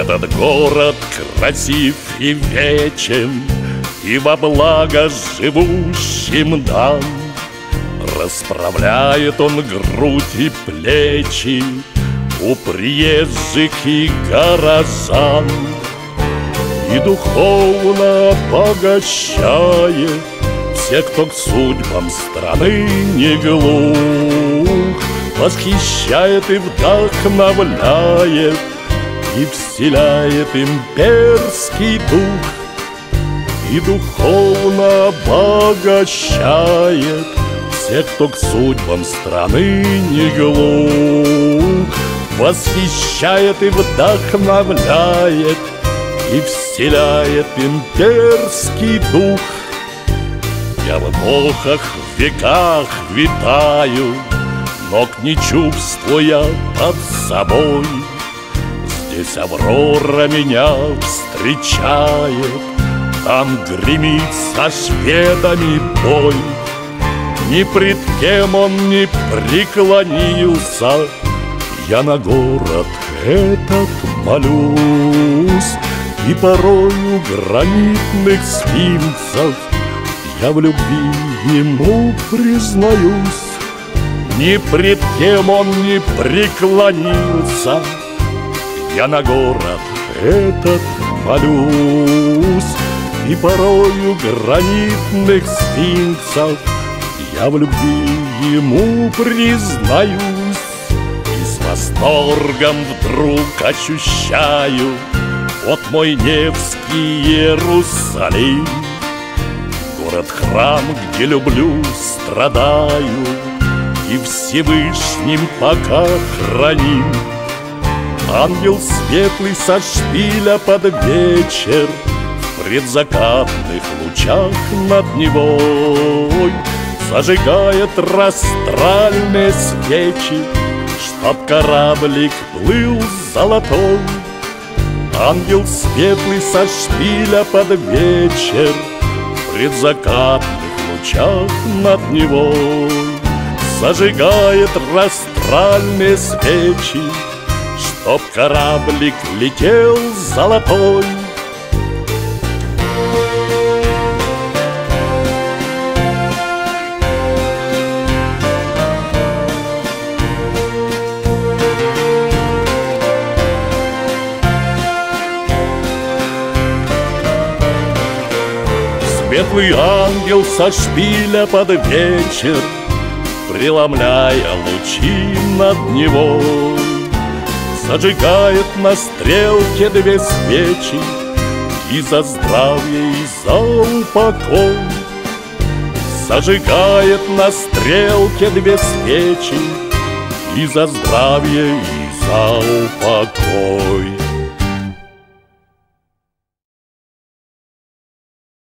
Этот город красив и вечен, и во благо живущим дам. Расправляет он грудь и плечи у приезжих и горожан, и духовно обогащает всех, кто к судьбам страны не глух. Восхищает и вдохновляет, и вселяет имперский дух, и духовно обогащает всех, кто к судьбам страны не глух. Восхищает и вдохновляет, и вселяет имперский дух. Я в эпохах, в веках витаю, ног не чувствуя под собой. Здесь аврора меня встречает, там гремит со шведами бой. Ни пред кем он не преклонился, я на город этот молюсь. И порою гранитных сфинксов я в любви ему признаюсь. Ни пред кем он не преклонился, я на город этот молюсь. И порою гранитных сфинксов я в любви ему признаюсь. И с восторгом вдруг ощущаю вот мой Невский Иерусалим, город-храм, где люблю, страдаю и Всевышним пока храним. Ангел светлый со шпиля под вечер в предзакатных лучах над Невой зажигает растральные свечи, чтоб кораблик плыл золотой. Ангел светлый со шпиля под вечер в предзакатных лучах над Невой зажигает растральные свечи, чтоб кораблик летел золотой. Светлый ангел со шпиля под вечер, преломляя лучи над Невой, зажигает на стрелке две свечи и за здравие, и за упокой. Зажигает на стрелке две свечи и за здравие, и за упокой.